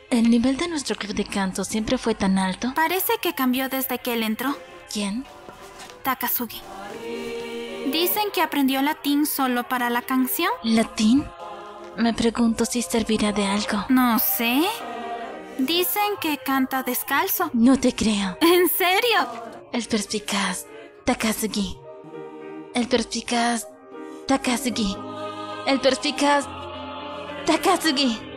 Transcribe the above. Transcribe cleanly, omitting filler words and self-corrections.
¿El nivel de nuestro club de canto siempre fue tan alto? Parece que cambió desde que él entró. ¿Quién? Takasugi. Dicen que aprendió latín solo para la canción. ¿Latín? Me pregunto si servirá de algo. No sé. Dicen que canta descalzo. No te creo. ¿En serio? El perspicaz Takasugi. El perspicaz Takasugi. El perspicaz Takasugi.